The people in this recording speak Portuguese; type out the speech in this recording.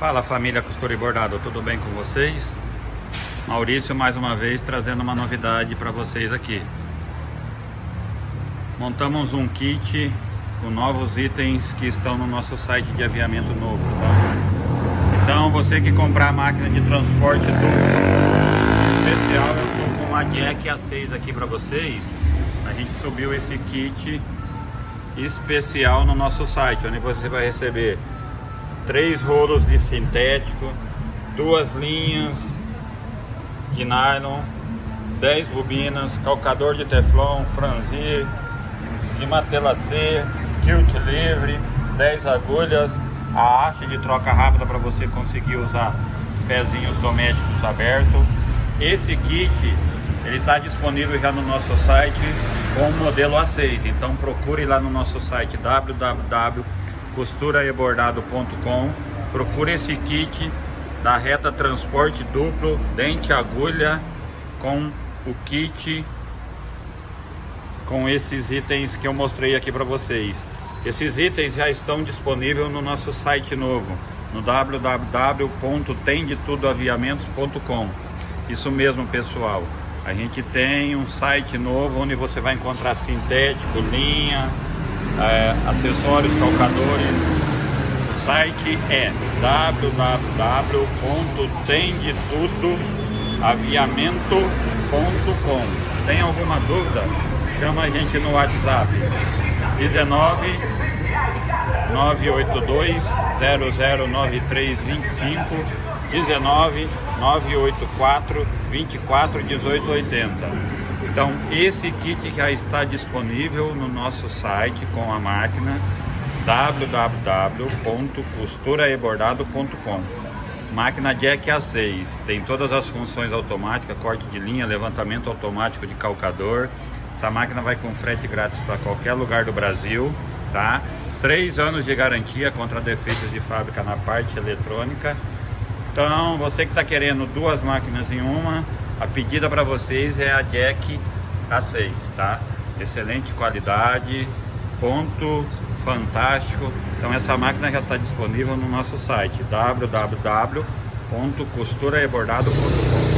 Fala família Costura e Bordado, tudo bem com vocês? Maurício mais uma vez trazendo uma novidade para vocês aqui. Montamos um kit com novos itens que estão no nosso site de aviamento novo, tá? Então você que comprar a máquina de transporte especial, eu estou com uma Jack A6 aqui para vocês. A gente subiu esse kit especial no nosso site, onde você vai receber 3 rolos de sintético, 2 linhas de nylon, 10 bobinas, calcador de teflon, franzir, limatela-C, quilt livre, 10 agulhas, a haste de troca rápida para você conseguir usar pezinhos domésticos abertos. Esse kit ele está disponível já no nosso site com o modelo A6, então procure lá no nosso site www.costuraebordado.com. procure esse kit da reta transporte duplo, dente agulha, com o kit com esses itens que eu mostrei aqui para vocês. Esses itens já estão disponíveis no nosso site novo, no www.tendetudoaviamentos.com. Isso mesmo, pessoal, a gente tem um site novo onde você vai encontrar sintético, linha, acessórios, calcadores. O site é www.tendetudoaviamento.com. Tem alguma dúvida? Chama a gente no WhatsApp 19 982 009325, 19 984 24 18 80. Então esse kit já está disponível no nosso site com a máquina www.costuraebordado.com. Máquina Jack A6, tem todas as funções automáticas, corte de linha, levantamento automático de calcador. Essa máquina vai com frete grátis para qualquer lugar do Brasil, tá? 3 anos de garantia contra defeitos de fábrica na parte eletrônica. Então, você que está querendo 2 máquinas em uma, a pedida para vocês é a Jack A6, tá? Excelente qualidade, ponto fantástico. Então, essa máquina já está disponível no nosso site www.costuraebordado.com.